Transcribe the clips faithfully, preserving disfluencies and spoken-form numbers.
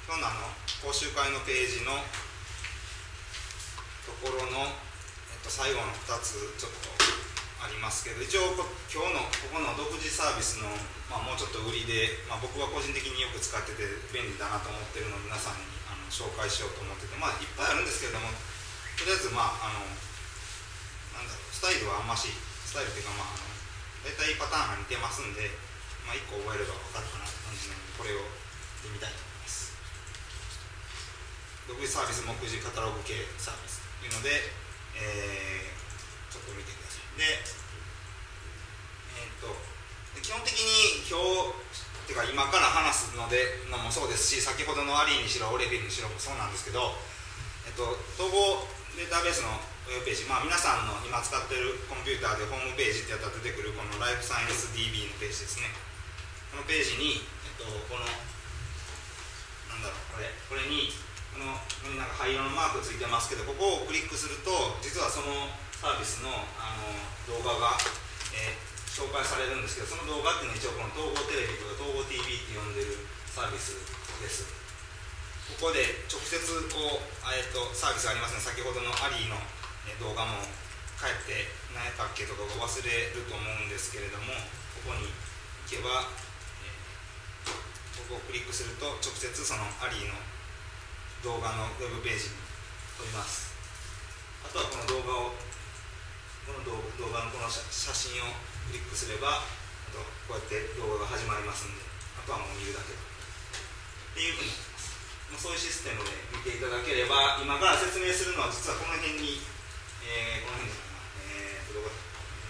今日のあの講習会のページのところの、えっと、最後のふたつちょっとありますけど、一応こ今日のここの独自サービスの、まあ、もうちょっと売りで、まあ、僕は個人的によく使ってて便利だなと思ってるのを皆さんにあの紹介しようと思ってて、まあいっぱいあるんですけれども、とりあえずまああのなんだろう、スタイルはあんましスタイルっていうかまああの大体パターンが似てますんで、まあ、いっこ覚えれば分かるかなって感じなので、これをやってみたいと思います。独自サービス目次カタログ系サービスというので、えー、ちょっと見てください。で、えー、っと基本的に今日っていうか今から話すのでのもそうですし、先ほどのアリーにしろオレフィにしろもそうなんですけど、えっと、統合データベースのウェブページ、まあ、皆さんの今使ってるコンピューターでホームページってやったら出てくるこのライフサイエンス ディービー のページですね。このページに、えっと、このなんだろうこれこれにこのなんか灰色のマークついてますけど、ここをクリックすると実はそのサービスの、あの動画が、えー、紹介されるんですけど、その動画っていうのは一応この統合テレビとか統合 ティービー って呼んでるサービスです。ここで直接こう、えー、とサービスがありますね。先ほどのアリーの動画も帰って何やったっけとか忘れると思うんですけれども、ここに行けば、えー、ここをクリックすると直接そのアリーの動画のウェブページに飛びます。あとはこの動画をこの動画のこの写真をクリックすれば、あとこうやって動画が始まりますんで、あとはもう見るだけっていうふうになってます。そういうシステムで見ていただければ、今から説明するのは実はこの辺に、えー、この辺じゃないな、えー、どこだ、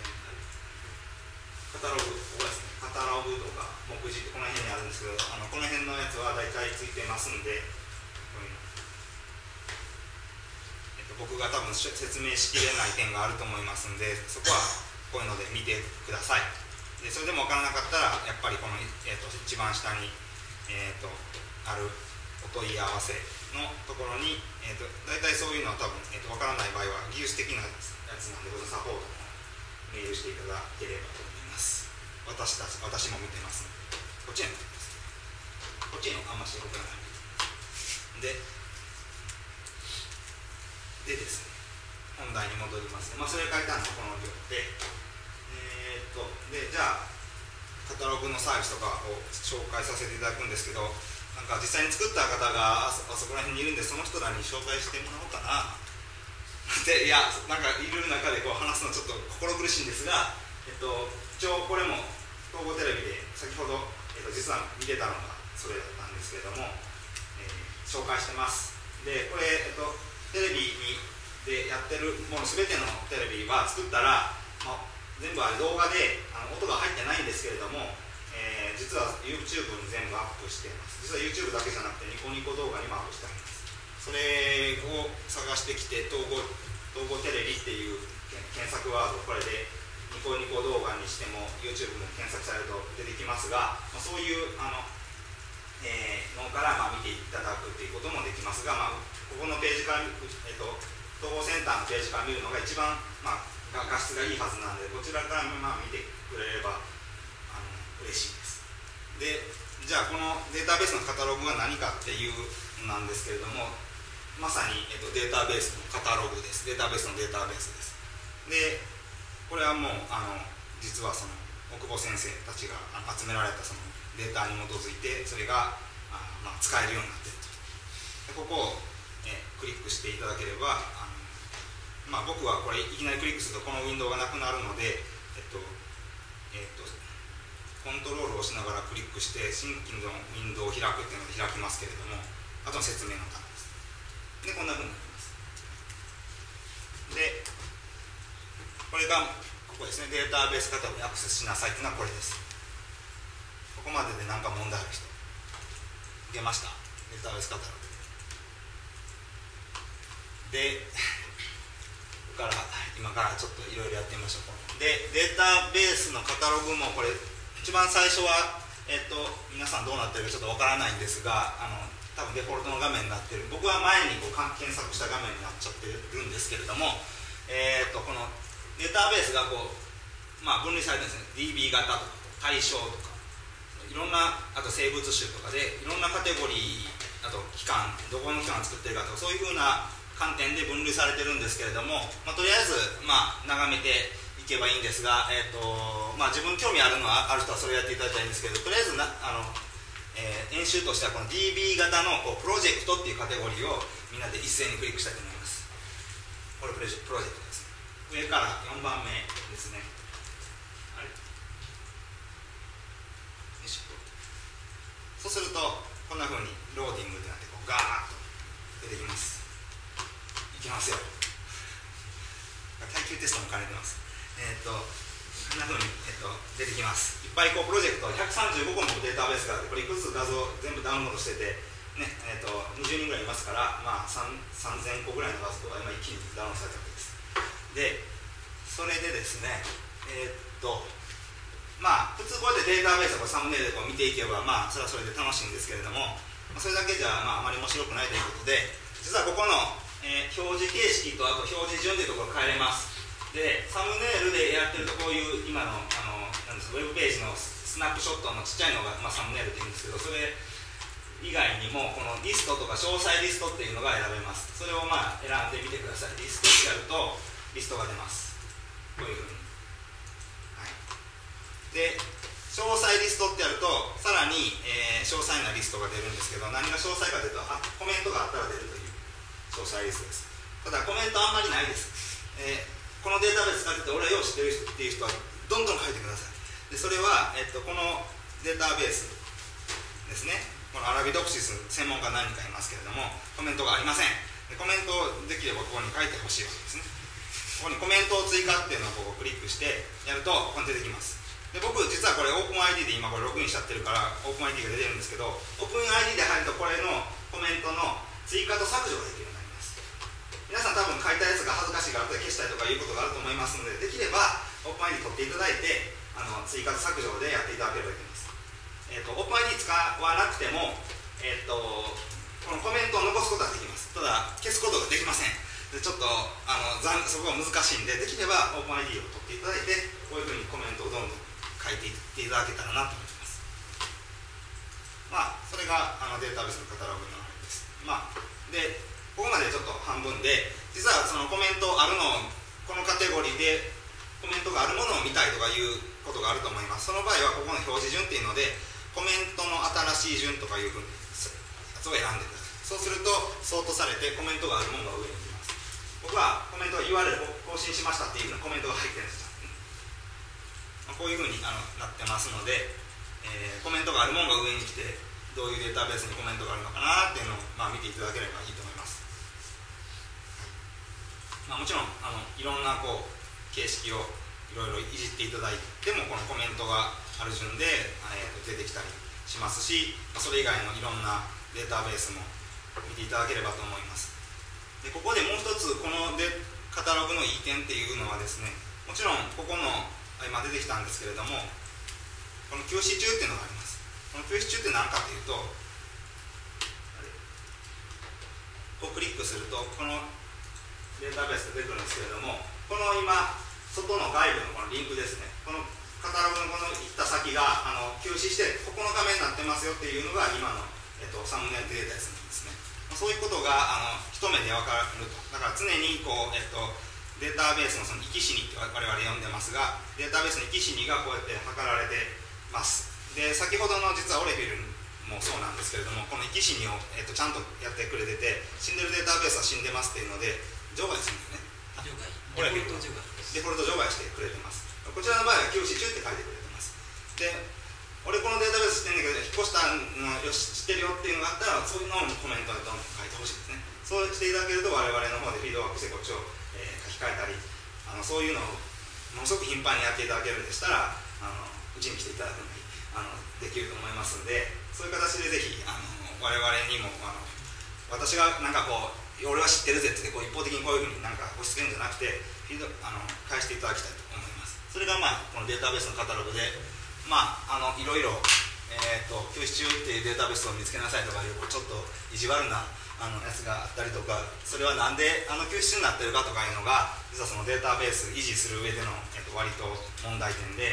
えー、カタログ、ここですね、カタログとか目次ってこの辺にあるんですけど、あのこの辺のやつは大体ついてますんで、こういうの、えっと、僕が多分説明しきれない点があると思いますんで、そこはこういうので見てください。でそれでも分からなかったら、やっぱりこの、えー、と一番下に、えー、とあるお問い合わせのところに、えー、と大体そういうのは多分、えー、と分からない場合は技術的なやつなんで、このサポートもメールしていただければと思います。私たち私も見てますので、こっちにも見てます。こっちにもあんまし分からないででですね、本題に戻ります、ね。まあ、それ書いてあるのはこの行で、えー、っとでじゃあカタログのサービスとかを紹介させていただくんですけど、なんか実際に作った方があ そ, あそこら辺にいるんで、その人らに紹介してもらおうかなで、いやなんかいる中でこう話すのちょっと心苦しいんですが、えっと、一応これも統合テレビで先ほど、えっと、実は見てたのがそれだったんですけれども、えー、紹介してます。でこれ、えっと、テレビにでやってるもの全てのテレビは作ったら、まあ、全部あれ動画であの音が入ってないんですけれども、えー、実は YouTube に全部アップしています。実は YouTube だけじゃなくてニコニコ動画にもアップしてあります。それを探してきて、統合、統合テレビっていう検索ワード、これでニコニコ動画にしても YouTube も検索されると出てきますが、まあ、そういうあの、えー、のからまあ見ていただくっていうこともできますが、まあ、ここのページから、えっと、統合センターのページから見るのが一番、まあ、画質がいいはずなので、こちらからまあ見てくれればあの嬉しいです。で、じゃあこのデータベースのカタログが何かっていうのなんですけれども、まさに、えっと、データベースのカタログです。データベースのデータベースです。で、これはもうあの実はその奥保先生たちが集められたそのデータに基づいて、それがあ、まあ、使えるようになっていると。でここをえクリックしていただければ、あの、まあ、僕はこれいきなりクリックするとこのウィンドウがなくなるので、えっとえっと、コントロールを押しながらクリックして新規のウィンドウを開くっていうので開きますけれども、あとの説明のためです。でこんなふうになります。でこれがここですね、データベースカタログにアクセスしなさいっていうのはこれです。ここまでで何か問題ある人出ました？データベースカタログで、ここから今からちょっといろいろやってみましょう。で、データベースのカタログもこれ一番最初は、えっと、皆さんどうなってるかちょっとわからないんですが、あの多分デフォルトの画面になってる、僕は前にこう検索した画面になっちゃってるんですけれども、えっとこのデータベースがこう、まあ、分類されてるんですね。 ディービー 型とか対象とかいろんな、あと生物種とかでいろんなカテゴリー、ああと期間、どこの期間を作ってるかとか、そういうふうな観点で分類されてるんですけれども、まあ、とりあえず、まあ、眺めていけばいいんですが、えーとまあ、自分興味あるのはある人はそれをやっていただきたいんですけど、とりあえずなあの、えー、演習としてはこの ディービー 型のこうプロジェクトっていうカテゴリーをみんなで一斉にクリックしたいと思います。これプロジェクトです。上からよんばんめですね。あれよいしょ。そうするとこんな風にローディングってなってこうガーッと出てきます。いきますよ。耐久テストも兼ねてます。えー、っとこんな風に、えー、っと出てきます。いっぱいこうプロジェクトひゃくさんじゅうごこのデータベースがあって、これいくつ画像全部ダウンロードしてて、ねえー、っとにじゅうにんぐらいいますから、まあ、さんぜんこぐらいの画像が今一気にダウンロードされたわけです。でそれでですね、えー、っとまあ普通こうやってデータベースをサムネイルでこう見ていけば、まあそれはそれで楽しいんですけれども、それだけじゃ、まあ、あまり面白くないということで、実はここのえー、表示形式とあと表示順というところを変えれます。でサムネイルでやってるとこういう今のあのなんですウェブページのスナップショットのちっちゃいのが、まあ、サムネイルっていうんですけど、それ以外にもこのリストとか詳細リストっていうのが選べます。それをまあ選んでみてください。リストってやるとリストが出ます。こういうふうに、はい、で詳細リストってやるとさらに、えー、詳細なリストが出るんですけど、何が詳細かというとあコメントがあったら出るという詳細リストです。ただコメントあんまりないです。えー、このデータベース使ってて俺はよう知ってる人っていう人はどんどん書いてください。でそれは、えっと、このデータベースですね、このアラビドクシス専門家何人かいますけれども、コメントがありません。でコメントをできればここに書いてほしいわけですね。ここにコメントを追加っていうのをここクリックしてやるとここに出てきます。で僕実はこれ OpenID で今これログインしちゃってるから OpenID が出てるんですけど、 OpenID で入るとこれのコメントの追加と削除ができるようになります。皆さん多分書いたやつが恥ずかしいから後で消したりとかいうことがあると思いますので、できれば OpenID 取っていただいてあの追加と削除でやっていただければいいです。えー、と OpenID 使わなくても、えー、とこのコメントを残すことはできます。ただ消すことができません。でちょっとあのそこが難しいんで、できれば OpenID を取っていただいてこういうふうにコメントをどんどん書いていっていただけたらなと思います。まあそれがあのデータベースのカタログのあれです。まあでここまでちょっと半分で、実はそのコメントあるのをこのカテゴリーでコメントがあるものを見たいとかいうことがあると思います。その場合はここの表示順っていうのでコメントの新しい順とかいうふうにやつを選んでください。そうするとソートされてコメントがあるものが上に来ます。僕はコメントが ユーアールエル 更新しましたっていうふうなコメントが入ってるんですよ。こういうふうにあのなってますので、えー、コメントがあるものが上に来てどういうデータベースにコメントがあるのかなっていうのを、まあ、見ていただければいいと思います。まあ、もちろんあのいろんなこう形式をいろいろいじっていただいてもこのコメントがある順で、えー、出てきたりしますし、まあ、それ以外のいろんなデータベースも見ていただければと思います。でここでもう一つこのデカタログのいい点っていうのはですね、もちろんここの今出てきたんですけれども、この休止中っていうのがあります。この休止中って何かというと、こうクリックするとこのデータベースが出てくるんですけれども、この今外の外部のこのリンクですね、このカタログのこの行った先があの休止してここの画面になってますよっていうのが今の、えっと、サムネイルデータですね。そういうことがあの一目で分かると。だから常にこう、えっと、データベースのその生き死にって我々呼んでますが、データベースの生き死にがこうやって測られてます。で先ほどの実はオレフィルもそうなんですけれども、この生き死にを、えっと、ちゃんとやってくれてて、死んでるデータベースは死んでますっていうので除外するんですね。 除外オレフィルデフォルト除外してくれてます。こちらの場合は休止中って書いてくれてます。で俺このデータベース知ってんだけど引っ越したのよし知ってるよっていうのがあったら、そういうのをコメントでどんどん書いてほしいですね。そうしていただけると我々の方でフィードバックしてこっちを、えー、書き換えたり、あのそういうのをものすごく頻繁にやっていただけるんでしたら、あのうちに来ていただくのにあのできると思いますので、そういう形でぜひあの我々にもあの私がなんかこう俺は知ってるぜってこう一方的にこういうふうになんか押し付けるんじゃなくてフィードあの返していただきたいと思います。それがまあこのデータベースのカタログで、まああのいろいろ、えー、と休止中っていうデータベースを見つけなさいとかいうちょっと意地悪なあのやつがあったりとか、それはなんであの休止中になってるかとかいうのが実はそのデータベース維持する上での、えー、と割と問題点で、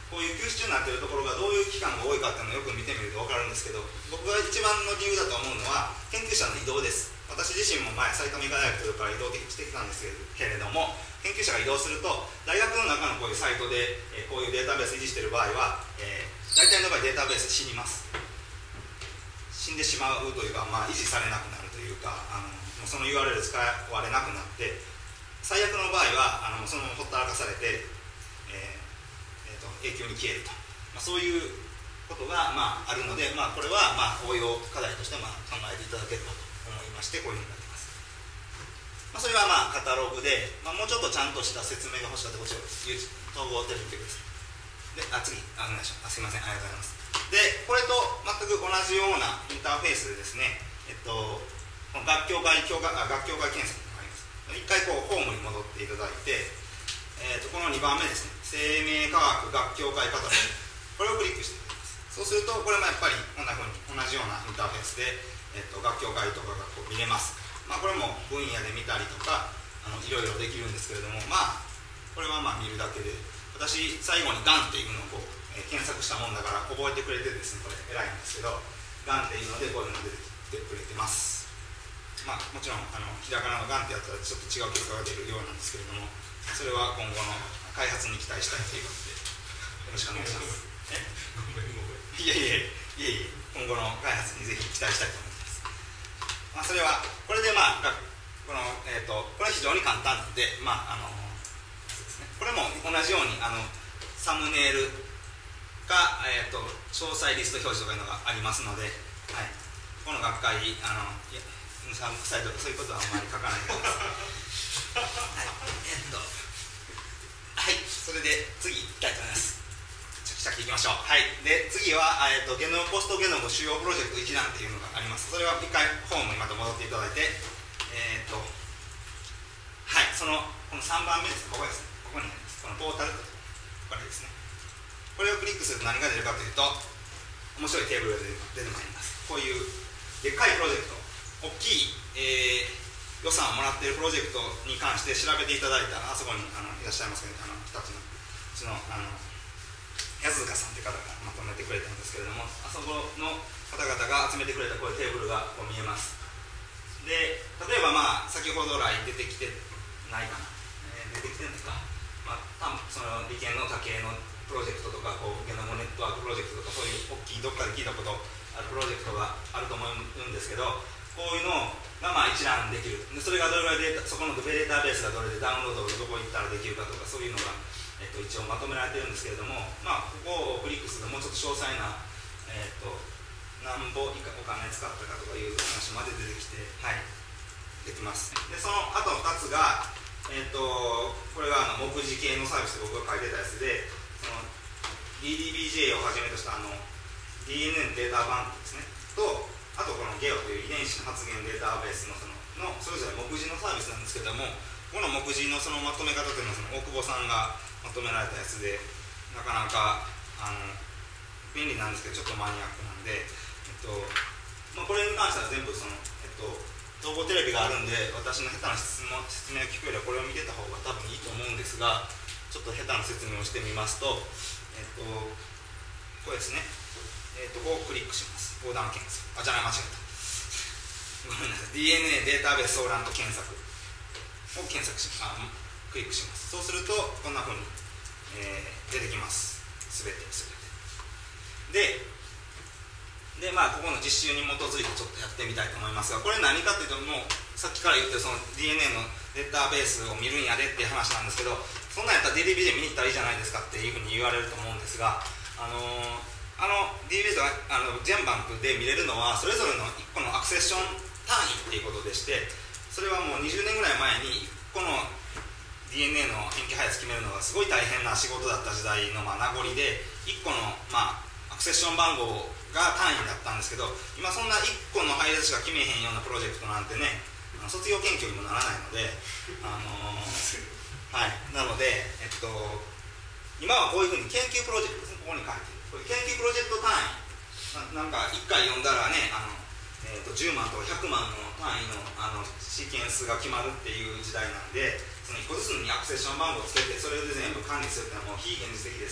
こういう休止中になっているところがどういう期間が多いかっていうのをよく見てみると分かるんですけど、僕が一番の理由だと思うのは研究者の移動です。私自身も前埼玉医科大学というから移動してきたんですけれども、研究者が移動すると大学の中のこういうサイトで、えー、こういうデータベース維持している場合は、えー、大体の場合データベース死にます。死んでしまうというか、まあ、維持されなくなるというか、あのもうその ユーアールエル 使われなくなって、最悪の場合はあのそのままほったらかされて、えーえー、と永久に消えると、まあ、そういうことが、まあ、あるので、まあ、これは、まあ、応用課題として、まあ、考えていただければと思いまして、こういうふうになっています。まあ、それは、まあ、カタログで、まあ、もうちょっとちゃんとした説明が欲しかったらこちら統合テレビ見てください。で、あ、次あお願いします。あ、すいません、ありがとうございます。で、これと全く同じようなインターフェースでですね、えっと、この学協会教学あ学協会検索があります。一回こうホームに戻っていただいて、えっと、このにばんめですね、生命科学学協会カタログ、これをクリックしていただきます。そうすると、これもやっぱりこんなふうに同じようなインターフェースで、えっと、学協会とかがこう見れます。まあ、これも分野で見たりとか、あのいろいろできるんですけれども、まあ、これはまあ見るだけで、私、最後にがんっていうのをこう、えー、検索したもんだから覚えてくれてですね、これ偉いんですけど、がんっていうのでこういうのが出てきてくれてます。まあ、もちろんあのひらがなのがんってやったらちょっと違う結果が出るようなんですけれども、それは今後の開発に期待したいということでよろしくお願いします。いやいやいやいや、今後の開発にぜひ期待したいと思います。まあ、それはこれでまあこの、えー、とこれは非常に簡単なので、まああのですね、これも同じようにあのサムネイルが、えー、と詳細リスト表示とかいうのがありますので、はい、この学会あのいやサイトそういうことはあんまり書かないでください。はい、えっとはいそれで次いきたいと思います。さっき行きましょう。はい、で次は、えー、とゲノムポストゲノム主要プロジェクト一覧っていうのがあります。それは一回ホームにまた戻っていただいて、えっ、ー、とはいそのこのさんばんめです。ここですね。ここにあります。このポータルとこれですね。これをクリックすると何が出るかというと、面白いテーブルが出てまいります。こういうでっかいプロジェクト、大きい、えー、予算をもらっているプロジェクトに関して調べていただいたら、あそこにあのいらっしゃいますけど、あのふたつのうちのあの安塚さんという方がまとめてくれたんですけれども、あそこの方々が集めてくれたこういうテーブルがこう見えます。で例えば、まあ、先ほど来出てきてないかな、えー、出てきてるんですか、まあ、多分その理研の多系のプロジェクトとかこうゲノムネットワークプロジェクトとか、そういう大きいどっかで聞いたことあるプロジェクトがあると思うんですけど、こういうのがまあ一覧できる。でそれがどれぐらいでそこのデータベースがどれでダウンロードがどこ行ったらできるかとか、そういうのが、えっと、一応まとめられてるんですけれども、まあ、ここをクリックするともうちょっと詳細な、えっと、何ぼ以下お金使ったかとかいう話まで出てきて、はい、できます。でそのあとふたつが、えっと、これがあの目次系のサービスで僕が書いてたやつで、その ディーディービージェー をはじめとしたあの ディーエヌエー のデータバンクですねと、あとこのゲオという遺伝子の発現データベースのそののそれぞれ目次のサービスなんですけども、この目次のそのまとめ方というのはその大久保さんがまとめられたやつで、なかなかあの便利なんですけどちょっとマニアックなんで、えっとまあ、これに関しては全部その、えっと、統合テレビがあるんで、私の下手な質問説明を聞くよりはこれを見てた方が多分いいと思うんですが、ちょっと下手な説明をしてみますと、えっと、これですね、えっと、こうクリックします。横断検索。あ、じゃない、間違えた。ごめんなさい。ディーエヌエー データベース相覧と検索を検索します。あ、クリックします。そうすると、こんな風に、えー、出てきます。すべて、すべて。で、で、まあ、ここの実習に基づいてちょっとやってみたいと思いますが、これ何かというと、もう、さっきから言ってるその ディーエヌエー のデータベースを見るんやでっていう話なんですけど、そんなんやったら ディーディービージェー 見に行ったらいいじゃないですかっていうふうに言われると思うんですが、あのー、あの ディーディービージェー あのジェンバンクで見れるのはそれぞれのいっこのアクセッション単位っていうことでして、それはもうにじゅうねんぐらい前にいっこの ディーエヌエー の塩基配列決めるのがすごい大変な仕事だった時代のまあ名残で、いっこの、まあ、アクセッション番号が単位だったんですけど、今そんないっこの配列しか決めへんようなプロジェクトなんてね、卒業研究にもならないので、あのー、はい、なので、えっと、今はこういうふうに研究プロジェクトですね、ここに書いてる。これ研究プロジェクト単位、な, なんかいっかい読んだらね、あの、えー、とじゅうまんとかひゃくまんの単位の、あのシーケンスが決まるっていう時代なんで、そのいっこずつにアクセッション番号をつけて、それで全部管理するっていうのはもう非現実的です。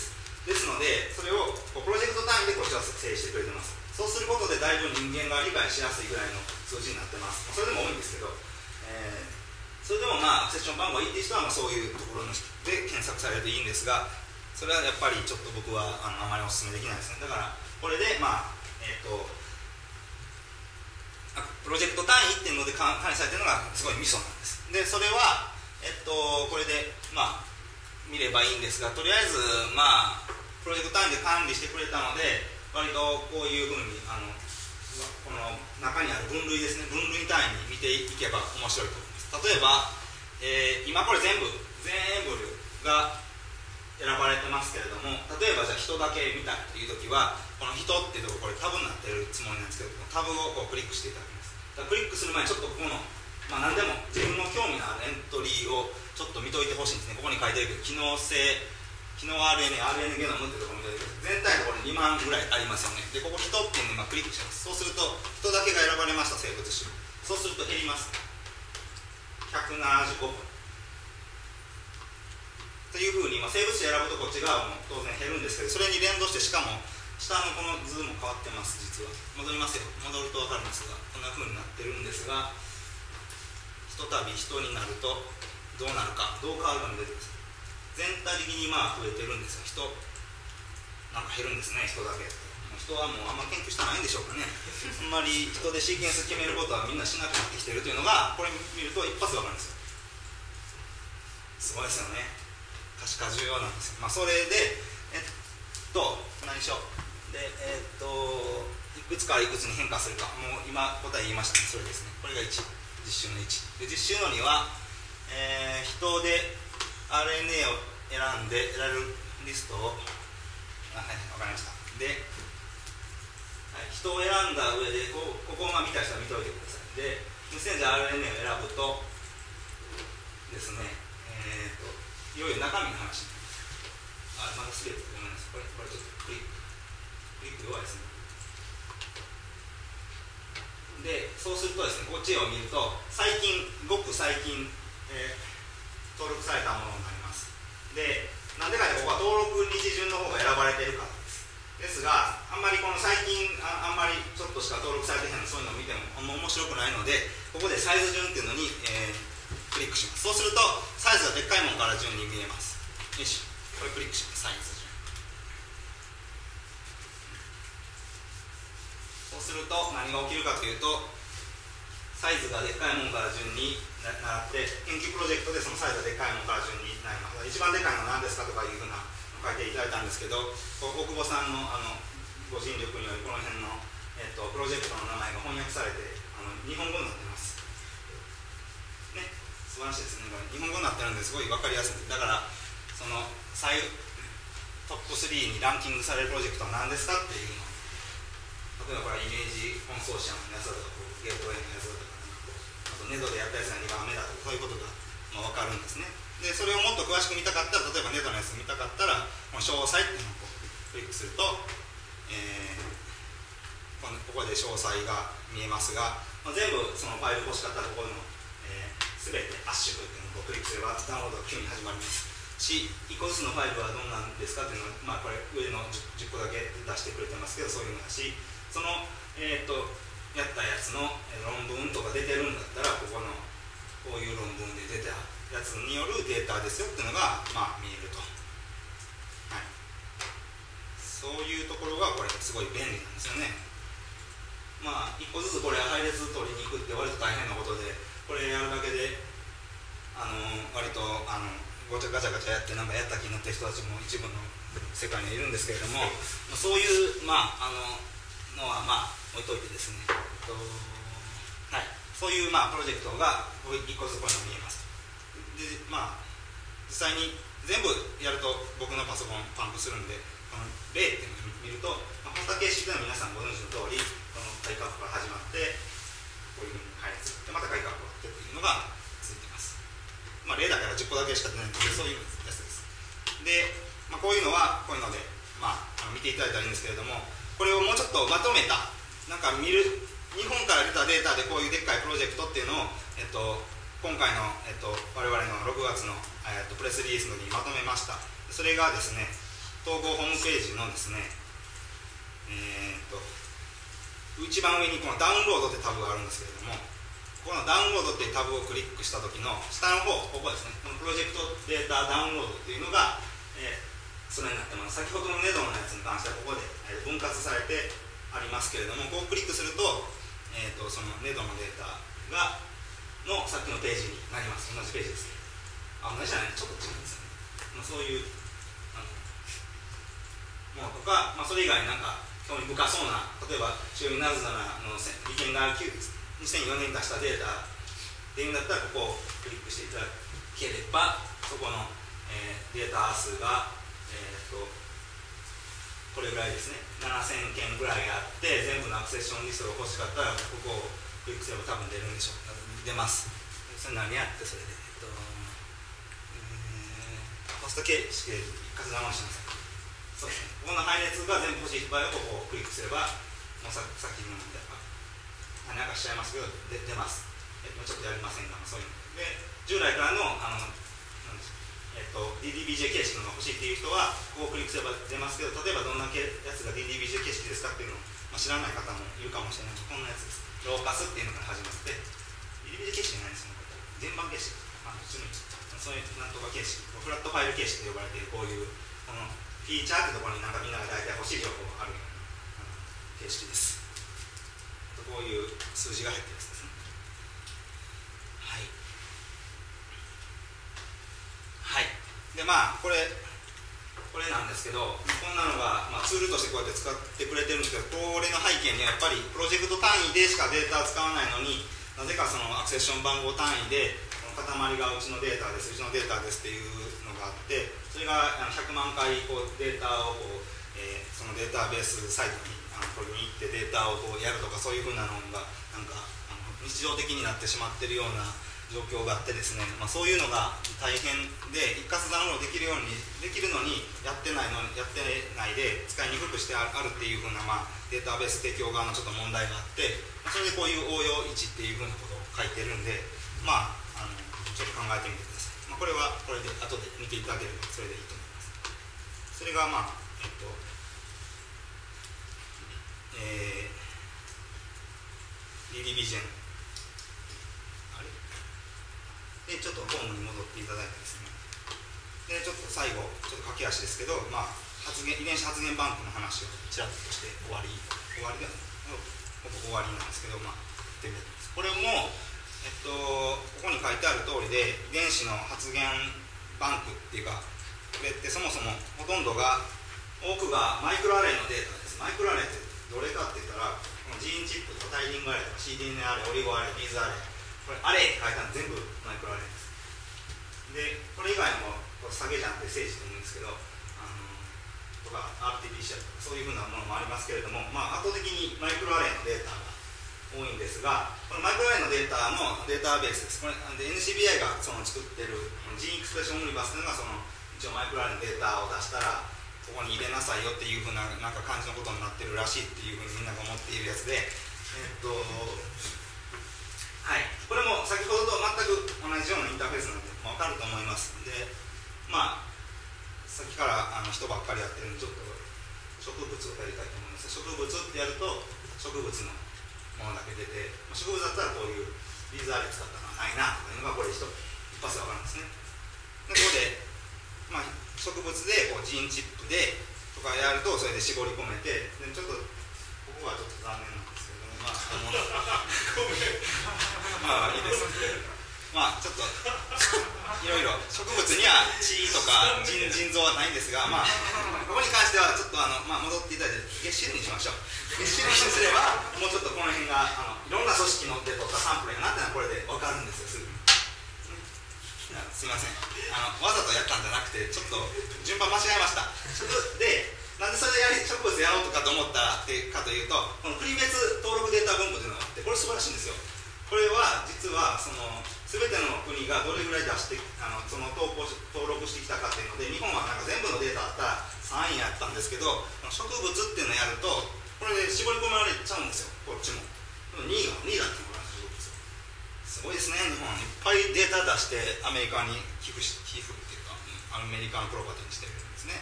ですので、それをこうプロジェクト単位でこっちは整理してくれてます。そうすることでだいぶ人間が理解しやすいぐらいの数字になってます。それでも多いんですけど、えー、それでもまあアクセッション番号がいいっていう人はまあそういうところで検索されるといいんですが、それはやっぱりちょっと僕はあのあまりお勧めできないですね。だからこれでまあえっ、ー、とプロジェクト単位っていうので管理されてるのがすごいミソなんです。でそれはえっ、ー、とこれでまあ見ればいいんですが、とりあえずまあプロジェクト単位で管理してくれたので、割とこういうふうにあのこの中にある分類ですね、分類単位に見ていけば面白いと思います。例えば、えー、今これ全部全部が選ばれてますけれども、例えばじゃあ人だけ見たいというときは、この人っていうところ、これタブになってるつもりなんですけど、タブをこうクリックしていただきます。だからクリックする前にちょっとここの、まあ、何でも自分の興味のあるエントリーをちょっと見といてほしいんですね。ここに書いてるけど、機能性、機能 アールエヌエー、アールエヌゲノムってところ見てるけど、全体でこれにまんぐらいありますよね。で、ここ人っていうのを今クリックします。そうすると、人だけが選ばれました、生物種。そうすると減ります。ひゃくななじゅうごほん。というふうに、まあ、生物種選ぶとこっち側も当然減るんですけど、それに連動して、しかも下のこの図も変わってます、実は。戻りますよ。戻ると分かるんですが、こんなふうになってるんですが、ひとたび人になるとどうなるか、どう変わるかも出てくるんです。全体的にまあ増えてるんですが、人、なんか減るんですね、人だけ。人はもうあんま研究してないんでしょうかね。あんまり人でシーケンス決めることはみんなしなくなってきてるというのが、これ見ると一発で分かるんですよ。すごいですよね。確か重要なんですよ。まあ、それで、えっと、何しよう。で、えっと、いくつからいくつに変化するか。もう今答え言いましたね。それですね。これがいち。実習のいち。で、実習のには、えー、人で アールエヌエー を選んで、得られるリストを、あ、はい、わかりました。で、はい、人を選んだ上で、こここをまあ見た人は見ておいてください。で、メッセンジャー アールエヌエー を選ぶとですね、えーと、いよいよ中身の話になります。あ、まだすべてごめんなさい。これ、これちょっとクリック。クリック弱いですね。で、そうするとですね、こっちを見ると、最近、ごく最近、えー、登録されたものになります。で、なんでかってここは登録日順の方が選ばれているからです。ですが、あんまりこの最近あ、あんまりちょっとしか登録されてへんの、そういうのを見てもあんま面白くないので、ここでサイズ順っていうのに、えー、クリックします。そうすると、サイズがでっかいものから順に見えます。よし、これクリックします。サイズ順。そうすると、何が起きるかというと、サイズがでっかいものから順になって研究プロジェクトでそのサイズがでっかいものから順になります。一番でかいのは何ですかとかいうふうな書いていただいたんですけど、大久保さんのあのご尽力によりこの辺の、えっと、プロジェクトの名前が翻訳されてあの日本語になってます。ね、素晴らしいですね。これ日本語になってるんですごい分かりやすい。だからその最トップスリーにランキングされるプロジェクトは何ですかっていうの。例えばこれはイメージコンソーシアムのやつだとか、ゲートウェイのやつだとか、あとネドでやったやつがにばんめだとか、そういうことが、まあ、分かるんですね。で、それをもっと詳しく見たかったら、例えばネドのやつ見たかったら、この詳細っていうのをこうクリックすると、えー、このここで詳細が見えますが、まあ、全部そのファイル欲しかったら、ここの、えー、全て圧縮っていうのをこうクリックすれば、ダウンロードが急に始まります。し、いっこずつのファイルはどんなんですかっていうのを、まあ、これ上の じゅっこだけ出してくれてますけど、そういうのだし、その、えー、とやったやつの論文とか出てるんだったら、ここのこういう論文で出たやつによるデータですよっていうのが、まあ、見えると、はい、そういうところがこれすごい便利なんですよね。まあいっこずつこれ配列取りに行くって割と大変なことで、これやるだけであの割とあのごちゃガチャガチャやってなんかやった気になってる人たちも一部の世界にはいるんですけれども、そういうまああののはまあ置いといてですね、えっとはい、そういうまあプロジェクトがいっこずつこういうのが見えます。でまあ実際に全部やると僕のパソコンパンクするんで、この例っていうのを見ると、まあ、この形式では皆さんご存知の通り、この改革が始まってこういうふうに配列してまた改革があってというのが続いています。まあ例だからじゅっこだけしか出ないので、そういうやつです。で、まあ、こういうのはこういうので、まあ、あの見ていただいたらいいんですけれども、これをもうちょっとまとめた、なんか見る、日本から出たデータでこういうでっかいプロジェクトっていうのを、えっと、今回の、えっと、我々のろくがつの、えっと、プレスリリースの時にまとめました。それがですね、 統合ホームページのですね、えー、っと一番上にこのダウンロードってタブがあるんですけれども、このダウンロードっていうタブをクリックした時の下の方、ここですね、このプロジェクトデータダウンロードっていうのが、えー、それになってます。先ほどのネドのやつに関してはここで分割されてありますけれども、こうクリックすると、えー、とそのネドのデータがのさっきのページになります。同じページです。あ、同じじゃない、ちょっと違うんですよね。まあ、そういうあのものとか、まあ、それ以外になんか興味深そうな、例えば中央なぜならの利権がにせんよねんに出したデータっていうんだったら、ここをクリックしていただければ、そこの、えー、データ数が、えー、とこれぐらいですね、ななせんけんぐらいあって、全部のアクセッションリストが欲しかったら、ここをクリックすれば多分出るんでしょう。出ます。それ何やって、それで、えっとえー、ホスト形式で一括ダウンロードします。そうですね、ここの配列が全部欲しい場合は、ここをクリックすれば、もうささっきのみたいな。なんかしちゃいますけど、で出ます。えっと、ちょっとやりませんが、そういうので、従来からの、あのなんでしょう、えっと、ディーディービージェー 形式のが欲しいっていう人は、ここをクリックすれば出ますけど、例えばどんなやつが ディーディービージェー 形式ですかっていうのを、まあ、知らない方もいるかもしれないので、こんなやつです。ローカスっていうのから始まって、ディーディービージェー 形式じゃないですよね、鍵盤形式。あの普通にそういうなんとか形式、フラットファイル形式と呼ばれている、こういう、このフィーチャーってところになんかみんなが大体欲しい情報があるような形式です。こういう数字が入ってるやつですね。はい。はい。で、まあ、これ、これなんですけど、こんなのが、まあ、ツールとしてこうやって使ってくれてるんですけど、これの背景にはやっぱりプロジェクト単位でしかデータを使わないのに、なぜかそのアクセッション番号単位で、この塊がうちのデータです、うちのデータですっていうのがあって、それがひゃくまんかいこうデータをこう、えー、そのデータベースサイトに取りに行ってデータをこうやるとか、そういうふうなのがなんかあの日常的になってしまっているような状況があってですね、まあ、そういうのが大変で一括ダウンロードできるようにできるのにやってないのやってないで使いにくくしてあるっていうふうな、まあ、データベース提供側のちょっと問題があって、まあ、それでこういう応用位置っていうふうなことを書いてるんで、まあ、あのちょっと考えてみてください。まあ、これはこれで後で見ていただければそれでいいと思います。それがまあえっとえー、ディーディービージェー のあれでちょっとホームに戻っていただいてですね、でちょっと最後ちょっと駆け足ですけど、まあ、発現遺伝子発現バンクの話をちらっとして終わり終わりではないほぼ終わりなんですけど、まあ、言ってみます。これも、えっと、ここに書いてある通りで遺伝子の発現バンクっていうか、これってそもそもほとんどが多くがマイクロアレイのデータです。マイクロアレイってどれかって言ったら、このジーンチップとかタイリングアレイとか シーディーエヌエー アレイ、オリゴアレイ、ビーズアレイ、これアレイって書いたの全部マイクロアレイです。で、これ以外も下げじゃなくて正字と思うんですけど、あのとか アールティーピーシーアール とかそういうふうなものもありますけれども、まあ、圧倒的にマイクロアレイのデータが多いんですが、このマイクロアレイのデータのデータベースです。これで エヌシービーアイ がその作ってるジーンエクスプレッションオムニバスというのがその一応マイクロアレイのデータを出したらここに入れなさいよっていうふうな、なんか感じのことになってるらしいっていうふうにみんなが思っているやつで、えー、っとはい、これも先ほどと全く同じようなインターフェースなので、まあ、分かると思います。で、まあさっきからあの人ばっかりやってるんでちょっと植物をやりたいと思います。植物ってやると植物のものだけ出て、まあ、植物だったらこういうビーズアレイ使ったのはないなというのがこれ一発で分かるんですね。でここで、まあ、植物でこうジーンチップでとかやるとそれで絞り込めて、でちょっとここはちょっと残念なんですけども、まああのまあいいです。まあちょっといろいろ植物には血とか 腎, 腎臓はないんですが、まあここに関してはちょっとあの、まあ、戻っていただいて月種類にしましょう。月種類にすればもうちょっとこの辺があのいろんな組織ので取ったサンプルやなってのはこれで分かるんですよ、すぐに。すみません、あのわざとやったんじゃなくてちょっと順番間違えました。でなんでそれでやり植物やろうとかと思ったってかというと、この国別登録データ分布というのがあって、これ素晴らしいんですよ。これは実はその全ての国がどれぐらい出してあのその登録登録してきたかっていうので、日本はなんか全部のデータあったらさんいやったんですけど、植物っていうのをやるとこれで絞り込められちゃうんですよ、こっちも。にいがにいだっていうのが植物すごいですね。日本いっぱいデータ出してアメリカに寄付し寄付っていうかアメリカのプロパティにしてるんですね。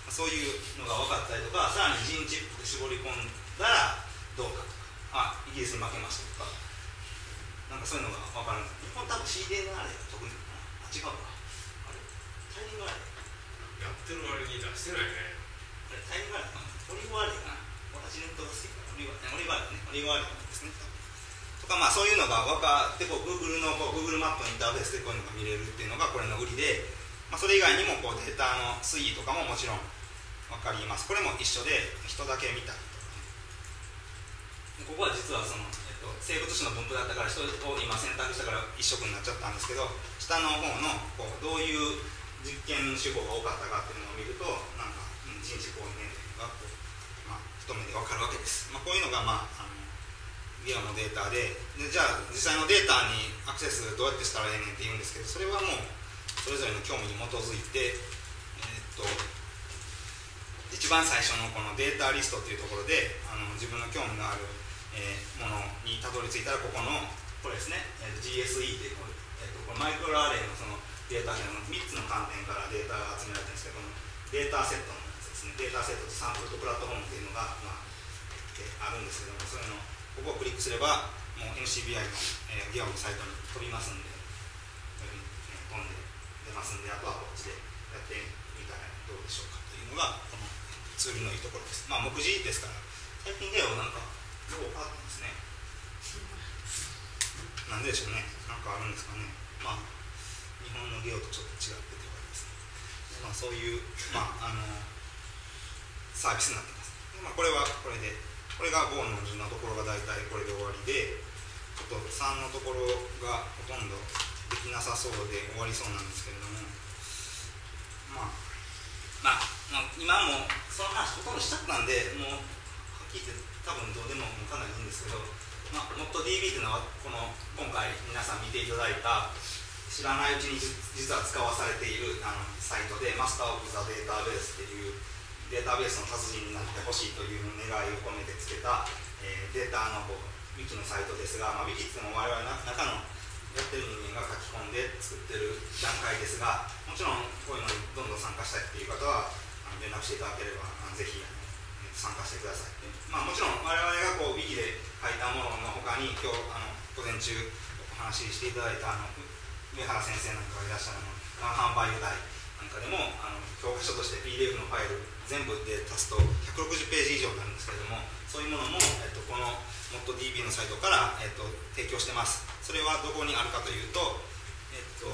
そういうのが分かったりとか、さらにジンチップで絞り込んだらどうかとか、あ、イギリスに負けましたとか、なんかそういうのが分かるんです。日本多分 シーディー のあれが得意なのかな。あ、違うか。あれタイミングあれやってる割に出してないね。 あれタイミングあれかな。オリゴアレかな。私レントが好きだからオリゴアレ、オリゴアレね。オリゴアレですね。とか、まあそういうのが分かってこう Google のこう Google マップのインターフェースでこういうのが見れるっていうのがこれの売りで、まあ、それ以外にもこうデータの推移とかももちろん分かります。これも一緒で人だけ見たりとか、ね、ここは実はその、えっと、生物種の分布だったから人を今選択したから一色になっちゃったんですけど、下の方のこうどういう実験手法が多かったかっていうのを見ると、なんか、うん、人種こういうねっていうのがこう、まあ、一目で分かるわけです。まあ、こういうのが、まあ、あのゲオのデータ で, でじゃあ実際のデータにアクセスどうやってしたらええねんって言うんですけど、それはもうそれぞれの興味に基づいて、えー、っと一番最初のこのデータリストっていうところであの自分の興味のある、えー、ものにたどり着いたら、ここのこれですね、えー、ジーエスイー っていう、えー、っとこれマイクロアレイのそのデータのみっつの観点からデータが集められてるんですけど、このデータセットのやつですね、データセットとサンプルとプラットフォームっていうのが、まあ、あるんですけども、それのここをクリックすればもう エヌシービーアイ の、えー、ゲオのサイトに飛びますんで、こういうふうに、えー、飛んで出ますんで、あとはこっちでやってみたらどうでしょうかというのがこのツールのいいところです。まあ目次ですから、最近ゲオなんかどう変わったんですね。なんででしょうね。なんかあるんですかね。まあ日本のゲオとちょっと違っててわけですね。まあそういう、まあ、あのサービスになってます。まあ、これはこれで、これがごのにのところが大体これで終わりで、ちょっとさんのところがほとんどできなさそうで終わりそうなんですけれども、まあ、まあ、まあ、今もその話ほとんどしちゃったんで、もうはっきり言って多分どうでもかなりいいんですけど、まあ、モット ディービー というのはこの今回皆さん見ていただいた知らないうちに実は使わされているあのサイトで、マスター・オブ・ザ・データベースっていうデータベースの達人になってほしいという願いを込めてつけた、えー、データのこうウィキのサイトですが、まあ、ウィキっていうのは我々の中のやってる人間が書き込んで作ってる段階ですが、もちろんこういうのにどんどん参加したいという方は連絡していただければぜひ参加してください。まあ、もちろん我々がこうウィキで書いたものの他に今日あの午前中お話ししていただいたあの上原先生なんかがいらっしゃるの販売代なんかでもあの教科書として ピーディーエフ のファイル全部で足すとひゃくろくじゅっページ以上になるんですけれども、そういうものも、えっと、この モット ディービー のサイトから、えっと、提供してます。それはどこにあるかというと、えっと、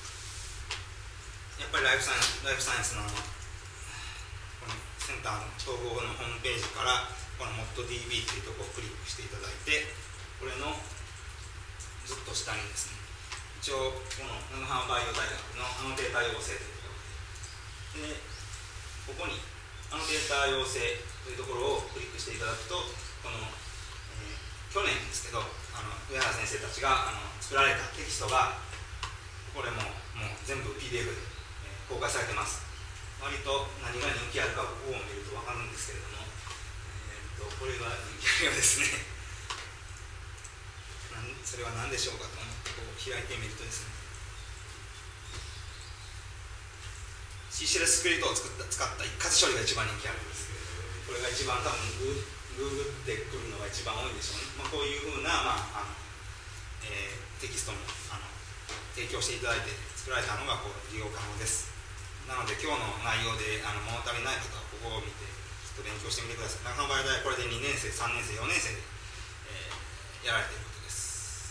やっぱりライフサイエンス、ライフサイエンスのこのセンターの統合のホームページからこの モット ディービー というところをクリックしていただいて、これのずっと下にですね、一応この長浜バイオ大学のアノテータ養成というところで、でここにアノテータ養成というところをクリックしていただくと、この、えー、去年ですけどあの上原先生たちがあの作られたテキストがこれももう全部 ピーディーエフ で、えー、公開されてます。割と何が人気あるかここを見ると分かるんですけれども、えー、とこれが人気あるようですね。それは何でしょうかと思ってこう開いてみるとですね、シーシェルスクリプトを作った使った一括処理が一番人気あるんですけれど、これが一番多分グーグってくるのが一番多いんでしょうね。まあ、こういうふうな、まああのえー、テキストもあの提供していただいて作られたのがこう利用可能です。なので今日の内容であの物足りない方はここを見てちょっと勉強してみてください。長浜大これでにねん生、さんねん生、よねん生で、えー、やられていることです。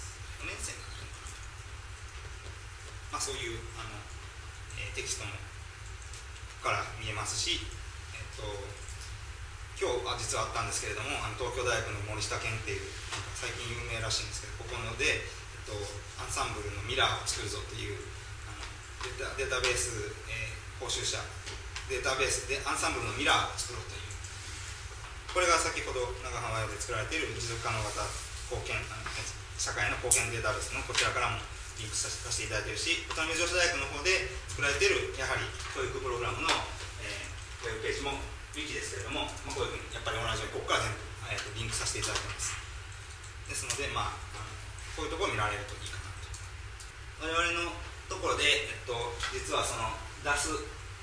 よねん生がいいのかな。まあ、そういうあの、えー、テキストもから見えますし、えっと、今日は実はあったんですけれども、あの東京大学の森下健っていうなんか最近有名らしいんですけど、ここので、えっと、アンサンブルのミラーを作るぞっていうあのデータ、データベース、えー、講習者データベースでアンサンブルのミラーを作ろうという、これが先ほど長浜で作られている持続可能型貢献社会の貢献データベースのこちらからもリンクさせていただいているし、宇都宮女子大学の方で作られているやはり教育プログラムの、えー、ウェブページもウィキですけれども、まあ、こういうふうにやっぱり同じようにここから全部、えー、とリンクさせていただいています。ですので、まあ、あのこういうところを見られるといいかなと。我々のところで、えっと、実はその出す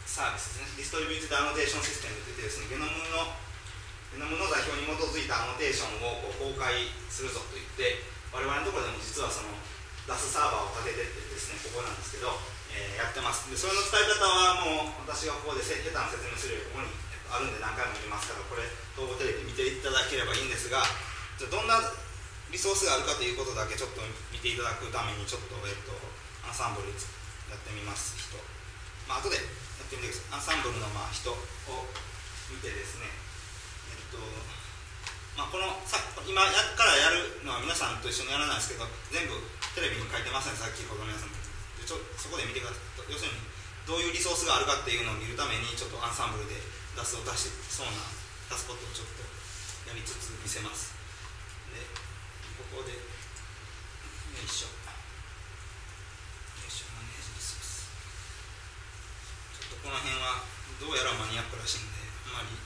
サービスですね、ディストリビューティドアノテーションシステムといってですね、ゲノムのゲノムの座標に基づいたアノテーションをこう公開するぞと言って、我々のところでも実はそのダスサーバーを立ててってですね、ここなんですけど、えー、やってます。で、それの使い方はもう私がここで下手な説明するよりここにあるんで何回も言いますから、これ統合テレビ見ていただければいいんですが、どんなリソースがあるかということだけちょっと見ていただくためにちょっと、えっと、アンサンブルやってみます人、まあ後でやってみてください。アンサンブルのまあ人を見てですね、えっとまあ、このさ今やからやるのは皆さんと一緒にやらないですけど、全部テレビに書いてますね、さっきほど皆さんでちょそこで見てください。要するにどういうリソースがあるかっていうのを見るためにちょっとアンサンブルで出すを出しそうな出すことをちょっとやりつつ見せます。でここでよいしょよいしょマネージリソース、ちょっとこの辺はどうやらマニアックらしいんであまり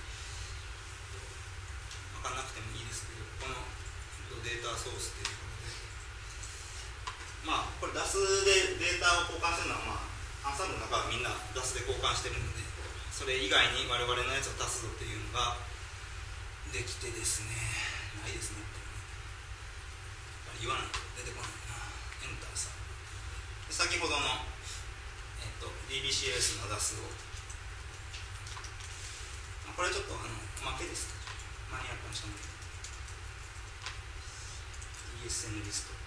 分かんなくてもいいですけど、このデータソースっていうことで、まあこれダスでデータを交換してるのは、まあアンサンブルの中はみんなダスで交換してるので、それ以外に我々のやつを足すぞっていうのができてですね、ないですね、やっぱり言わないと出てこないな。エンターさ、先ほどの、えっと、ディービーシーエス のダスを、これちょっとあのおまけですけどマニアックにしたので イーエスエヌ リスト、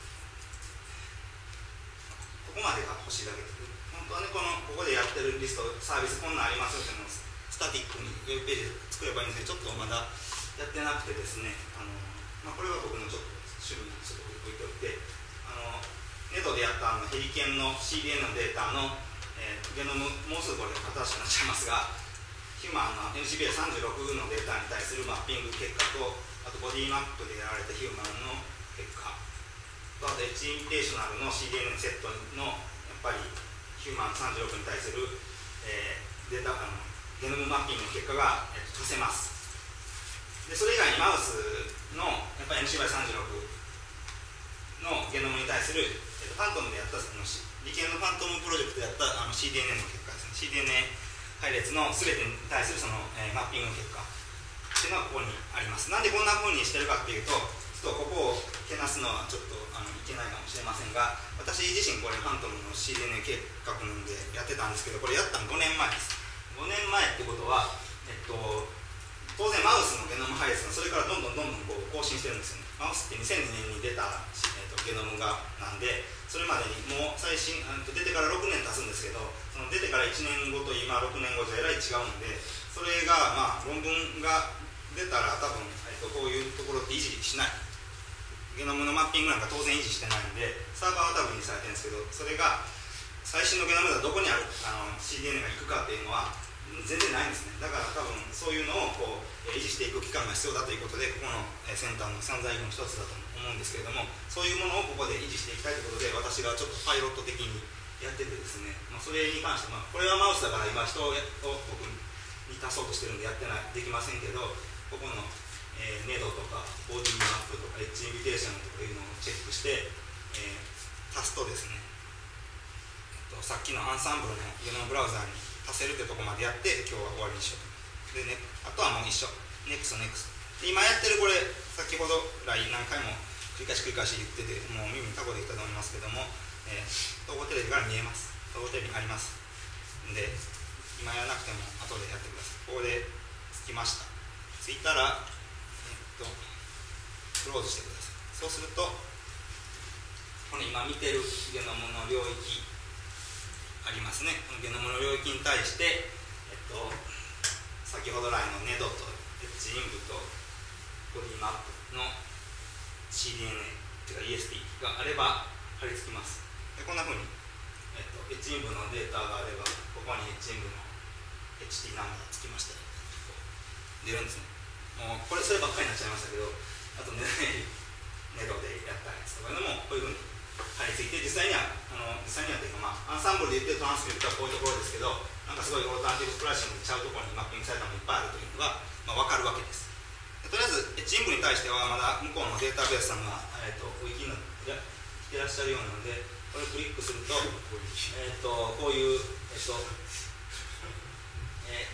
ここまでが欲しいだけで、本当はね、このここでやってるリストサービスこんなんありますよっていうのをスタティックにウェブページで作ればいいんですけど、ちょっとまだやってなくてですね、あの、まあ、これは僕のちょっと趣味にちょっと置いておいて、あのネットでやったあのヘリケンの シーディーエヌ のデータの、えー、ゲノム、もうすぐこれ新しくなっちゃいますが、ヒューマンの エヌシービーエーさんじゅうろく のデータに対するマッピング結果と、あとボディマップでやられたヒューマンの結果と、あとエッジインビテーショナルの シーディーエヌ セットのやっぱりヒューマンさんじゅうろくに対する、えー、データあのゲノムマッピングの結果が、えー、と足せます。でそれ以外にマウスのやっぱり エヌシービーエーさんじゅうろく のゲノムに対する、えー、とファントムでやったその理研のファントムプロジェクトでやったあの シーディーエヌエー の結果ですね、 シーディーエヌエー 配列の全てに対するその、えー、マッピングの結果っていうのがここにあります。なんでこんな風にしてるかっていうと、ちょっとここをけなすのはちょっとあのいけないかもしれませんが、私自身これファントムの シーディーエヌエー 計画なんでやってたんですけど、これやったのごねんまえです。ごねんまえってことは、えっと、当然マウスのゲノム配列がそれからどんどんどんどんこう更新してるんですよね。マウスってにせんにねんに出た、えっと、ゲノムがなんで、それまでにもう最新出てからろくねん経つんですけど、その出てからいちねんごと今ろくねんごじゃえらい違うんで、それがまあ論文が出たら多分、えっと、こういうところって維持しない、ゲノムのマッピングなんか当然維持してないんで、サーバーは多分維持されてるんですけど、それが最新のゲノムがどこにあるあの シーディーエヌエー が行くかっていうのは全然ないんですね。だから多分そういうのをこう維持していく期間が必要だということで、ここのセンターの散財後の一つだと思うんですけれども、そういうものをここで維持していきたいということで、私がちょっとパイロット的にやっててですね、まあ、それに関して、まあ、これはマウスだから今人を僕に足そうとしてるんでやってないできませんけど、ここの、えー、ネドとかボディマップとかエッジインビテーションとかいうのをチェックして、えー、足すとですね、えっと、さっきのアンサンブルのゲノムブラウザーに足せるってとこまでやって、今日は終わりにしようと。でね、あとはもう一緒、ネクストネクスト。今やってるこれ、先ほど来何回も繰り返し繰り返し言ってて、もう耳にタコできたと思いますけども、えー、統合テレビから見えます。統合テレビにあります。で、今やらなくても後でやってください。ここでつきました。ついたら、えっと、クローズしてください。そうすると、この今見てるゲノムの領域ありますね。このゲノムの領域に対して、えっと、先ほど来のネドとエッジインブとボディマップの シーディーエヌエー というか イーエスピー があれば貼り付きます。でこんな風に、えっと、エッジインブのデータがあれば、ここにエッジインブの エイチティー ナンバーがつきましたよ、出るんですね。もうこれそればっかりになっちゃいましたけど、あとねネドでやったやつとかいうのもこういう風に貼り付いて、実際にはあの実際にはというか、まあ、アンサンブルで言ってるトランスクリプトはこういうところですけど、なんかすごいオルタナティブスプラッシングにちゃうところにマッピングされたのがいっぱいあるというのが、まあ、分かるわけです。でとりあえずエッジインブに対してはまだ向こうのデータベースさんが、えー、とウィキに来てらっしゃるようなので、これをクリックすると、えー、とこういう、えー、と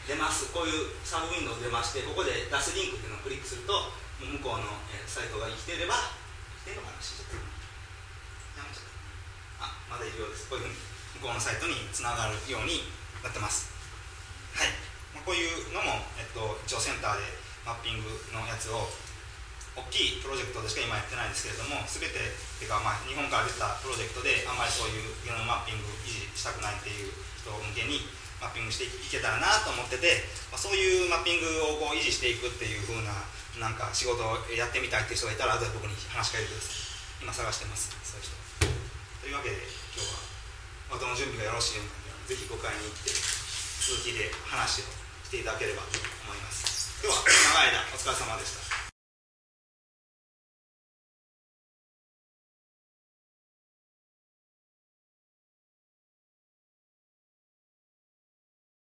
出ます。こういうサブウィンドウ出まして、ここで出すリンクっていうのをクリックすると、向こうの、えー、サイトが生きていれば、生きてるのかな、しちゃったやめちゃったあ、まだいるようです。こういうふうに向こうのサイトにつながるようになってます。はい、まあ、こういうのも、えっと、一応センターでマッピングのやつを大きいプロジェクトでしか今やってないんですけれども、全てっていうか、まあ、日本から出たプロジェクトであんまりそういうゲノムマッピング維持したくないっていう人向けにマッピングしていけたらなと思ってて、まあ、そういうマッピングをこう維持していくっていう風ななんか仕事をやってみたいっていう人がいたら後で僕に話しかけてください。今探してます、そういう人。というわけで今日は音の準備がよろしいようなので、ぜひご会に行って続きで話をしていただければと思います。今日は長い間お疲れ様でした。